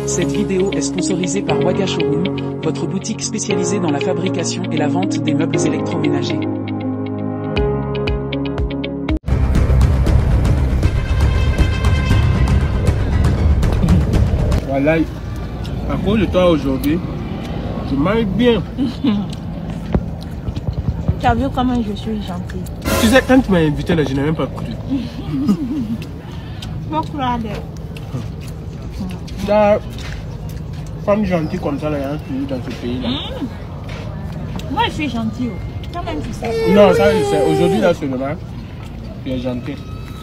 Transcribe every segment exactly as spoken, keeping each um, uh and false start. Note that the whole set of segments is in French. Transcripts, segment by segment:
Cette vidéo est sponsorisée par Waga Showroom, votre boutique spécialisée dans la fabrication et la vente des meubles électroménagers. Voilà, à cause de toi aujourd'hui, je mange bien. Tu as vu comment je suis gentille? Tu sais, quand tu m'as invité là, je n'ai même pas cru. Pourquoi? La femme gentille comme ça, là, il y a un pays dans ce pays là. Mmh. Moi je suis gentille. Quand même tu sais. Non, ça je sais. Aujourd'hui là seulement, tu es gentil.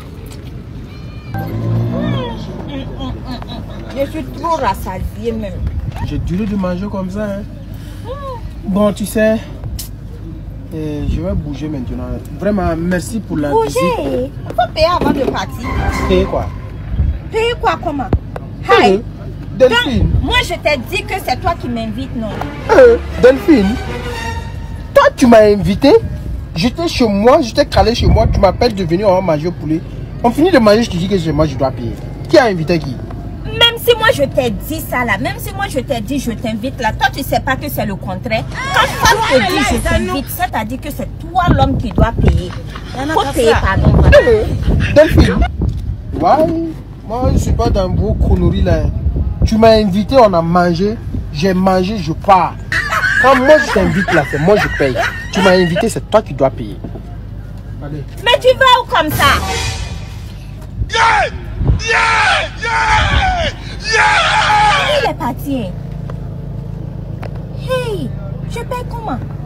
Je suis trop rassasiée même. J'ai duré de manger comme ça. Hein. Bon, tu sais, euh, je vais bouger maintenant. Vraiment, merci pour la Bouger. visite. Il faut payer avant de partir. Payer quoi? Payer quoi comment? Hey, Hi. Delphine. Donc, moi je t'ai dit que c'est toi qui m'invites, non? Euh, Delphine, toi tu m'as invité, j'étais chez moi, j'étais calé chez moi, tu m'appelles de venir, on va manger au poulet. On finit de manger, je te dis que moi je dois payer. Qui a invité qui? Même si moi je t'ai dit ça là, même si moi je t'ai dit je t'invite là, toi tu sais pas que c'est le contraire. Quand femme te dit je t'invite, ça t'a dit que c'est toi l'homme qui doit payer. Faut payer pardon. Euh, Delphine, ouais, moi je suis pas dans vos conneries là. Tu m'as invité, on a mangé, j'ai mangé, je pars. Quand moi je t'invite là, c'est moi je paye. Tu m'as invité, c'est toi qui dois payer. Allez. Mais tu vas où comme ça? Yeah! Yeah! Yeah! Yeah! Il est parti. Hey, je paye comment?